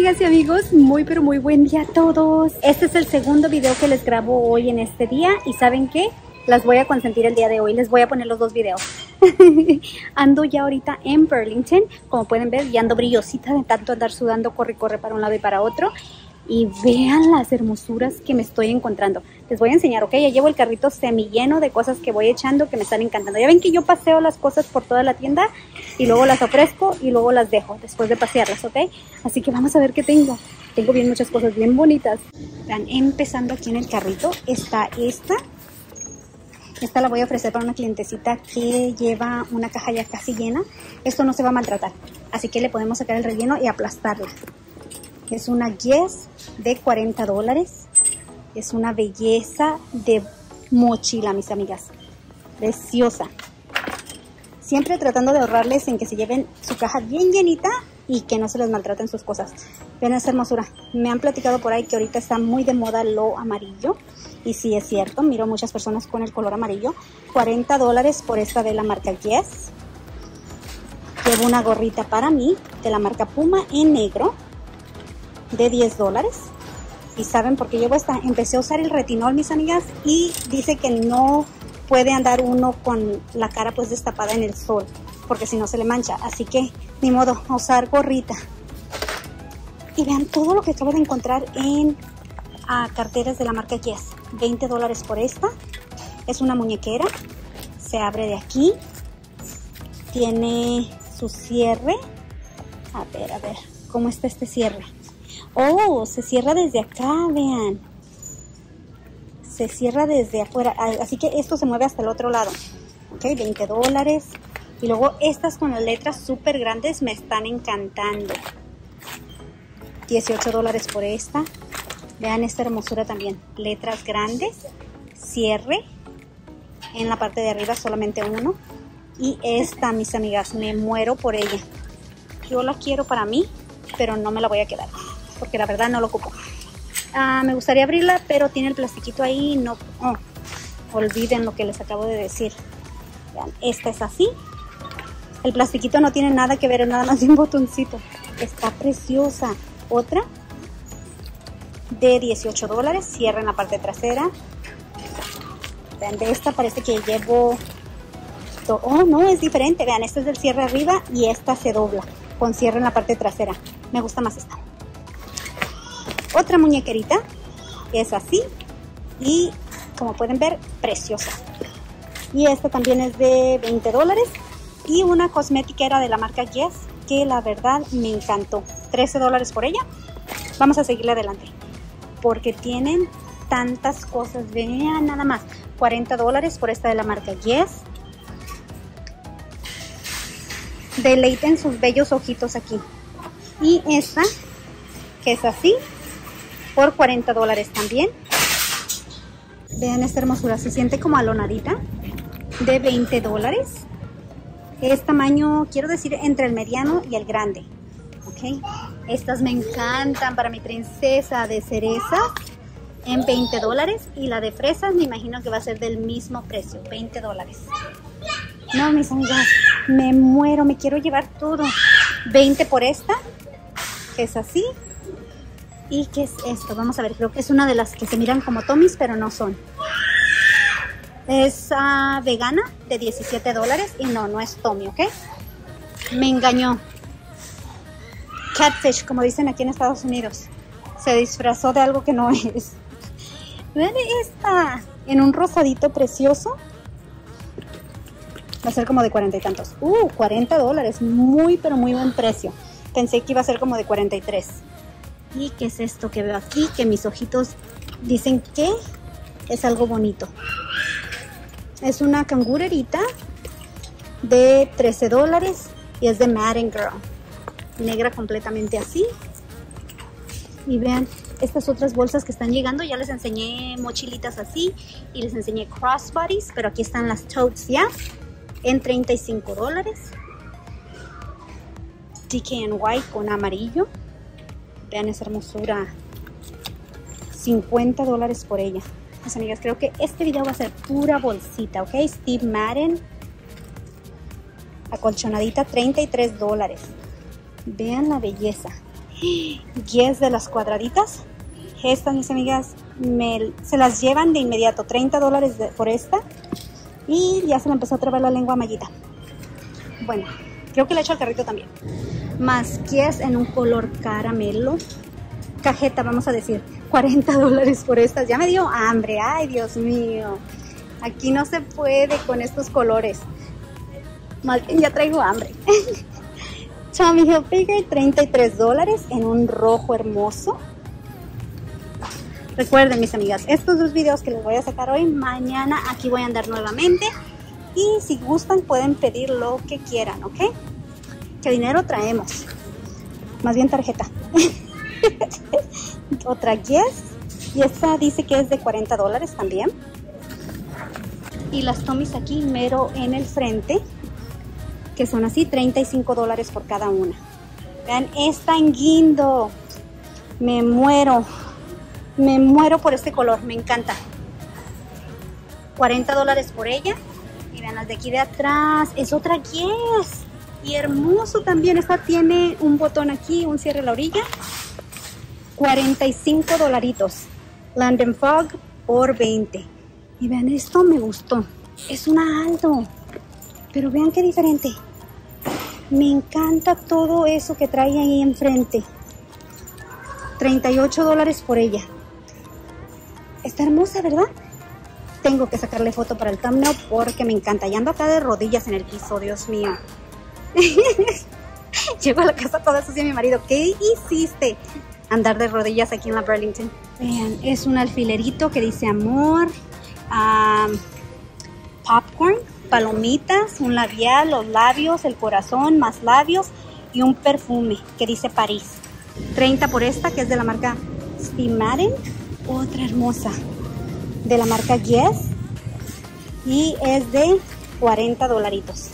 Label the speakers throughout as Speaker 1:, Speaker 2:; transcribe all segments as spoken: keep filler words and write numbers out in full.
Speaker 1: amigas y amigos, muy pero muy buen día a todos. Este es el segundo video que les grabo hoy en este día y ¿saben qué? Las voy a consentir el día de hoy, les voy a poner los dos videos. Ando ya ahorita en Burlington, como pueden ver, ya ando brillosita de tanto andar sudando, corre, corre para un lado y para otro. Y vean las hermosuras que me estoy encontrando. Les voy a enseñar, ok, ya llevo el carrito semilleno de cosas que voy echando que me están encantando. Ya ven que yo paseo las cosas por toda la tienda y luego las ofrezco y luego las dejo después de pasearlas, ok. Así que vamos a ver qué tengo. Tengo bien muchas cosas bien bonitas. Vean, empezando aquí en el carrito está esta. Esta la voy a ofrecer para una clientecita que lleva una caja ya casi llena. Esto no se va a maltratar, así que le podemos sacar el relleno y aplastarla. Es una Guess de cuarenta dólares. Es una belleza de mochila, mis amigas. Preciosa. Siempre tratando de ahorrarles en que se lleven su caja bien llenita y que no se les maltraten sus cosas. Vean esa hermosura. Me han platicado por ahí que ahorita está muy de moda lo amarillo. Y sí, es cierto. Miro muchas personas con el color amarillo. cuarenta dólares por esta de la marca Guess. Llevo una gorrita para mí de la marca Puma en negro de diez dólares. Y saben por qué llevo esta. Empecé a usar el retinol, mis amigas, y dice que no puede andar uno con la cara pues destapada en el sol, porque si no se le mancha. Así que ni modo, a usar gorrita. Y vean todo lo que acabo de encontrar en a, carteras de la marca Guess. veinte dólares por esta. Es una muñequera. Se abre de aquí. Tiene su cierre. A ver, a ver, ¿cómo está este cierre? Oh, se cierra desde acá, vean. Se cierra desde afuera. Así que esto se mueve hasta el otro lado. Ok, veinte dólares. Y luego estas con las letras súper grandes me están encantando. dieciocho dólares por esta. Vean esta hermosura también. Letras grandes. Cierre. En la parte de arriba solamente uno. Y esta, mis amigas, me muero por ella. Yo la quiero para mí, pero no me la voy a quedar, porque la verdad no lo ocupo. Ah, me gustaría abrirla, pero tiene el plastiquito ahí. No, oh, olviden lo que les acabo de decir. Vean, esta es así. El plastiquito no tiene nada que ver, es nada más de un botoncito. Está preciosa. Otra de dieciocho dólares. Cierra en la parte trasera. Vean, de esta parece que llevo... Oh, no, es diferente. Vean, esta es del cierre arriba y esta se dobla con cierre en la parte trasera. Me gusta más esta. Otra muñequerita que es así y como pueden ver, preciosa. Y esta también es de veinte dólares. Y una cosmetiquera de la marca Guess que la verdad me encantó. trece dólares por ella. Vamos a seguirle adelante porque tienen tantas cosas. Vean nada más. cuarenta dólares por esta de la marca Guess. Deleiten sus bellos ojitos aquí. Y esta que es así por cuarenta dólares también. Vean esta hermosura, se siente como alonadita, de veinte dólares. Es tamaño, quiero decir, entre el mediano y el grande. Ok, estas me encantan para mi princesa de cereza en veinte dólares. Y la de fresas me imagino que va a ser del mismo precio, veinte dólares. No, mis amigas, me muero, me quiero llevar todo. veinte por esta, que es así. ¿Y qué es esto? Vamos a ver, creo que es una de las que se miran como Tommy's, pero no son. Es uh, vegana, de diecisiete dólares. Y no, no es Tommy, ¿ok? Me engañó. Catfish, como dicen aquí en Estados Unidos. Se disfrazó de algo que no es. Vean esta, en un rosadito precioso. Va a ser como de cuarenta y tantos. Uh, cuarenta dólares. Muy, pero muy buen precio. Pensé que iba a ser como de cuarenta y tres. ¿Y qué es esto que veo aquí? Que mis ojitos dicen que es algo bonito. Es una cangurerita de trece dólares. Y es de Madden Girl. Negra completamente así. Y vean estas otras bolsas que están llegando. Ya les enseñé mochilitas así. Y les enseñé crossbodies. Pero aquí están las totes ya. En treinta y cinco dólares. D K N Y con amarillo. Vean esa hermosura. cincuenta dólares por ella. Pues amigas, creo que este video va a ser pura bolsita, ¿ok? Steve Madden. Acolchonadita, treinta y tres dólares. Vean la belleza. diez de las cuadraditas. Estas, mis amigas, me, se las llevan de inmediato. treinta dólares de, por esta. Y ya se me empezó a trabar la lengua a Mayita. Bueno, creo que le echo al carrito también. Más Guess en un color caramelo. Cajeta, vamos a decir. cuarenta dólares por estas. Ya me dio hambre. Ay, Dios mío. Aquí no se puede con estos colores. Más bien ya traigo hambre. Tommy Hilfiger, treinta y tres dólares en un rojo hermoso. Recuerden, mis amigas, estos dos videos que les voy a sacar hoy, mañana aquí voy a andar nuevamente. Y si gustan pueden pedir lo que quieran, ¿ok? ¿Qué dinero traemos? Más bien tarjeta. Otra Guess. Y esta dice que es de cuarenta dólares también. Y las Tommys aquí mero en el frente, que son así, treinta y cinco dólares por cada una. Vean esta en guindo. Me muero. Me muero por este color, me encanta. cuarenta dólares por ella. Y vean las de aquí de atrás. Es otra Guess. Y hermoso también. Esta tiene un botón aquí, un cierre a la orilla. cuarenta y cinco dolaritos. Land and Fog por veinte. Y vean, esto me gustó. Es una Aldo. Pero vean qué diferente. Me encanta todo eso que trae ahí enfrente. treinta y ocho dólares por ella. Está hermosa, ¿verdad? Tengo que sacarle foto para el thumbnail porque me encanta. Y ando acá de rodillas en el piso, Dios mío. Llego a la casa toda sucia mi marido. ¿Qué hiciste? Andar de rodillas aquí en la Burlington. Vean, es un alfilerito que dice amor. Um, popcorn. Palomitas, un labial, los labios, el corazón, más labios y un perfume que dice París. treinta por esta, que es de la marca Steve Madden. Otra hermosa de la marca Guess y es de cuarenta dolaritos.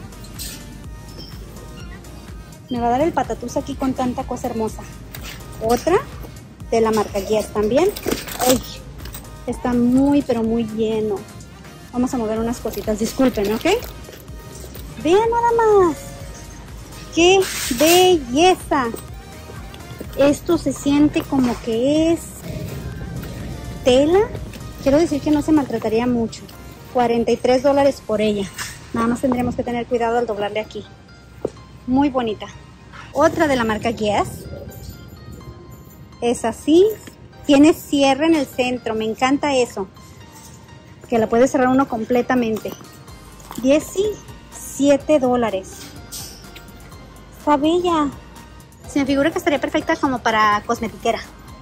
Speaker 1: Me va a dar el patatús aquí con tanta cosa hermosa. Otra de la marca Guess también. Ay, está muy pero muy lleno. Vamos a mover unas cositas, disculpen, ¿ok? Vean nada más. ¡Qué belleza! Esto se siente como que es tela. Quiero decir que no se maltrataría mucho. cuarenta y tres dólares por ella. Nada más tendremos que tener cuidado al doblarle aquí. Muy bonita. Otra de la marca Guess. Es así. Tiene cierre en el centro. Me encanta eso. Que la puede cerrar uno completamente. diecisiete dólares. Está bella. Se me figura que estaría perfecta como para cosmetiquera.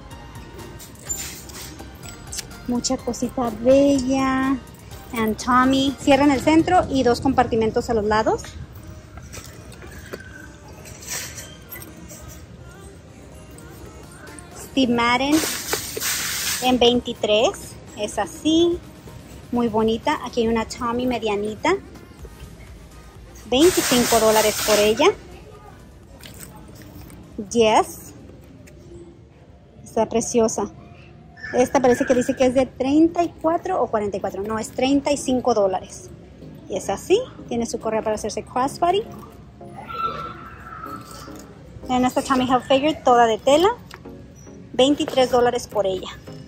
Speaker 1: Mucha cosita bella. And Tommy. Cierra en el centro y dos compartimentos a los lados. Steve Madden en veintitrés. Es así. Muy bonita. Aquí hay una Tommy medianita. veinticinco dólares por ella. Yes. Está preciosa. Esta parece que dice que es de treinta y cuatro o cuarenta y cuatro. No, es treinta y cinco dólares. Y es así. Tiene su correa para hacerse crossbody. En esta Tommy Hilfiger toda de tela. veintitrés dólares por ella.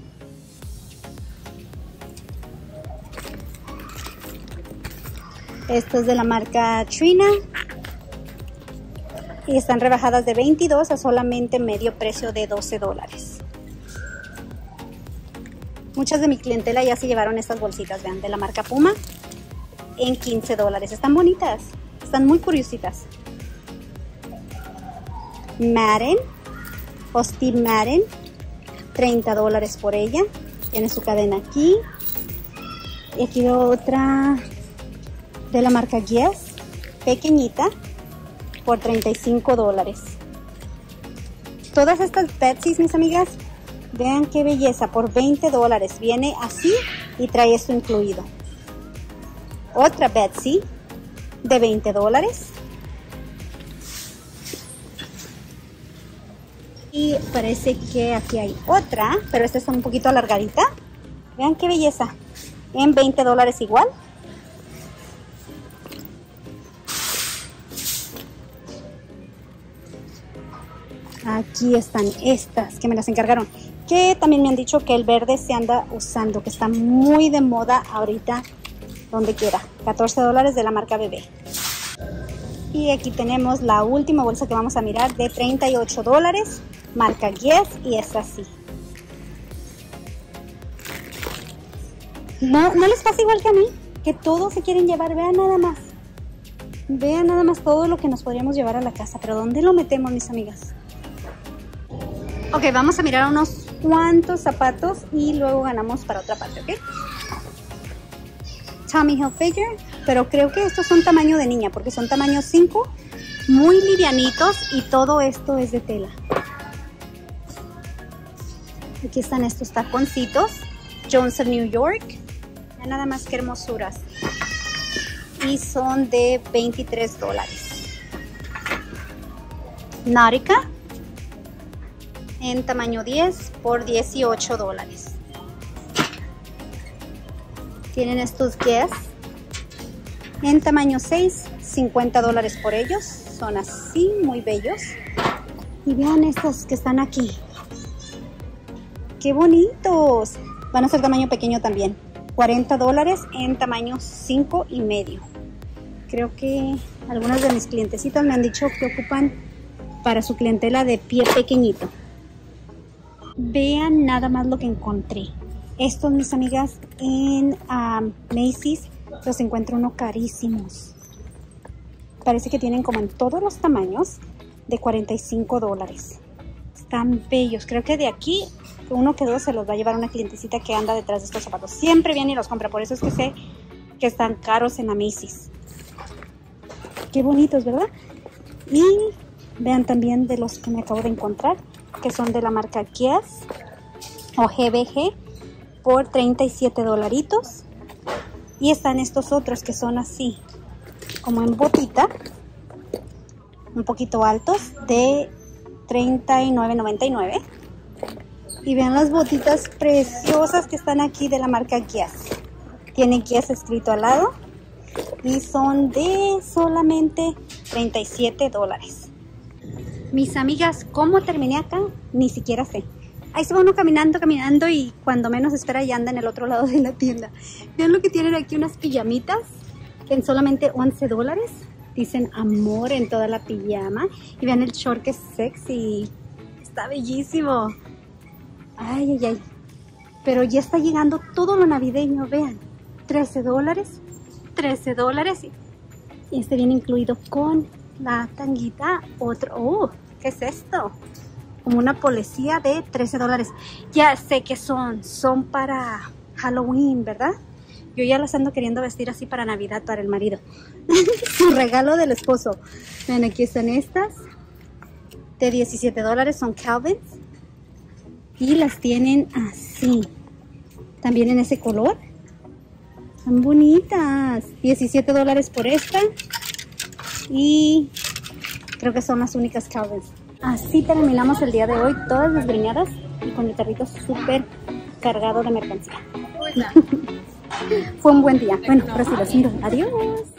Speaker 1: Esto es de la marca Trina. Y están rebajadas de veintidós a solamente medio precio de doce dólares. Muchas de mi clientela ya se llevaron estas bolsitas, vean, de la marca Puma. En quince dólares. Están bonitas. Están muy curiositas. Madden. O Steve Madden. treinta dólares por ella. Tiene su cadena aquí. Y aquí veo otra de la marca Guess, pequeñita, por treinta y cinco dólares. Todas estas Betsy's, mis amigas, vean qué belleza, por veinte dólares. Viene así y trae esto incluido. Otra Betsy de veinte dólares. Y parece que aquí hay otra, pero esta está un poquito alargadita. Vean qué belleza, en veinte dólares igual. Aquí están estas que me las encargaron. Que también me han dicho que el verde se anda usando, que está muy de moda ahorita donde quiera. catorce dólares de la marca Bebé. Y aquí tenemos la última bolsa que vamos a mirar de treinta y ocho dólares, marca Guess, y es así. No, no les pasa igual que a mí, que todos se quieren llevar. Vean nada más. Vean nada más todo lo que nos podríamos llevar a la casa. Pero ¿dónde lo metemos, mis amigas? Ok, vamos a mirar unos cuantos zapatos y luego ganamos para otra parte, ¿ok? Tommy Hilfiger, pero creo que estos son tamaño de niña porque son tamaño cinco, muy livianitos y todo esto es de tela. Aquí están estos taconcitos, Jones of New York, ya nada más que hermosuras, y son de veintitrés dólares. Nautica en tamaño diez por dieciocho dólares. Tienen estos Guess en tamaño seis, cincuenta dólares por ellos. Son así, muy bellos. Y vean estos que están aquí. ¡Qué bonitos! Van a ser tamaño pequeño también. cuarenta dólares en tamaño cinco y medio. Creo que algunas de mis clientecitas me han dicho que ocupan para su clientela de pie pequeñito. Vean nada más lo que encontré. Estos, mis amigas, en um, Macy's los encuentro uno carísimos. Parece que tienen como en todos los tamaños de cuarenta y cinco dólares. Están bellos. Creo que de aquí uno que dos se los va a llevar una clientecita que anda detrás de estos zapatos. Siempre viene y los compra. Por eso es que sé que están caros en la Macy's. Qué bonitos, ¿verdad? Y vean también de los que me acabo de encontrar, que son de la marca Guess o G B G por treinta y siete dolaritos. Y están estos otros que son así, como en botita, un poquito altos, de treinta y nueve noventa y nueve. Y vean las botitas preciosas que están aquí de la marca Guess. Tiene Guess escrito al lado y son de solamente treinta y siete dólares. Mis amigas, ¿cómo terminé acá? Ni siquiera sé. Ahí se va uno caminando, caminando y cuando menos espera ya anda en el otro lado de la tienda. Vean lo que tienen aquí, unas pijamitas en solamente once dólares. Dicen amor en toda la pijama. Y vean el short que es sexy. Está bellísimo. Ay, ay, ay. Pero ya está llegando todo lo navideño, vean. trece dólares. trece dólares. Y este viene incluido con la tanguita. Otro. Oh, ¿qué es esto? Como una policía de trece dólares. Ya sé que son. Son para Halloween, ¿verdad? Yo ya las ando queriendo vestir así para Navidad para el marido. Su regalo del esposo. Ven, aquí están estas. De diecisiete dólares. Son Calvins. Y las tienen así. También en ese color. Son bonitas. diecisiete dólares por esta. Y creo que son las únicas Calvins. Así terminamos el día de hoy, todas desgreñadas y con el carrito súper cargado de mercancía. Fue un buen día. Bueno, ahora sí los miro. Adiós.